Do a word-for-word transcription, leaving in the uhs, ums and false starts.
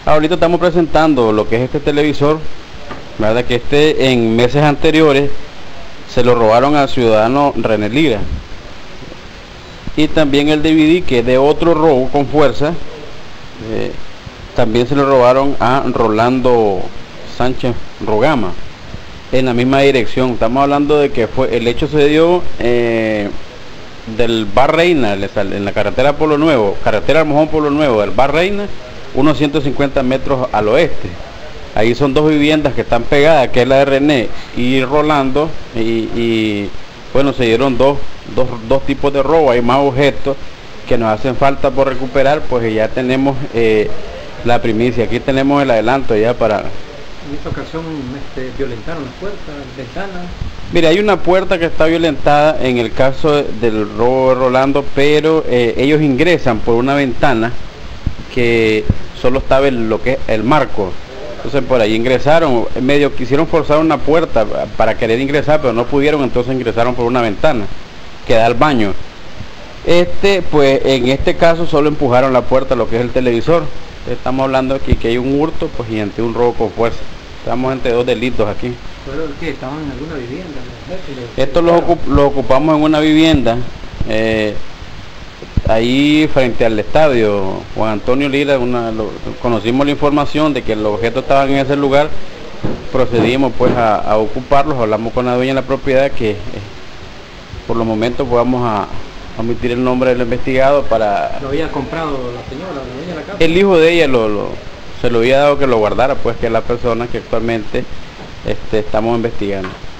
Ahorita estamos presentando lo que es este televisor, verdad que este en meses anteriores se lo robaron al ciudadano René Lira, y también el D V D, que es de otro robo con fuerza, eh, también se lo robaron a Rolando Sánchez Rogama en la misma dirección. Estamos hablando de que fue el hecho se dio eh, del Bar Reina, en la carretera Pueblo Nuevo, carretera Almojón Pueblo Nuevo, del Bar Reina, unos ciento cincuenta metros al oeste. Ahí son dos viviendas que están pegadas, que es la de René y Rolando, y, y bueno, se dieron dos, dos, dos tipos de robo. Hay más objetos que nos hacen falta por recuperar, pues ya tenemos eh, la primicia. Aquí tenemos el adelanto ya para... En esta ocasión este, violentaron las puertas, ventanas. Mira, hay una puerta que está violentada en el caso del robo de Rolando, pero eh, ellos ingresan por una ventana que solo estaba en lo que es el marco. Entonces por ahí ingresaron, medio quisieron forzar una puerta para querer ingresar, pero no pudieron, entonces ingresaron por una ventana que da al baño. Este, pues en este caso solo empujaron la puerta, lo que es el televisor. Estamos hablando aquí que hay un hurto, pues, y ante un robo con fuerza. Estamos entre dos delitos aquí. ¿Pero qué? ¿Estaban en alguna vivienda? Esto lo, ocup lo ocupamos en una vivienda, eh, ahí frente al estadio Juan Antonio Lira. Una, lo, conocimos la información de que los objetos estaban en ese lugar, procedimos pues a, a ocuparlos, hablamos con la dueña de la propiedad, que eh, por los momentos pues vamos a omitir el nombre del investigado para... ¿Lo había comprado la señora, la dueña de la casa? El hijo de ella lo, lo, se lo había dado que lo guardara, pues, que es la persona que actualmente este, estamos investigando.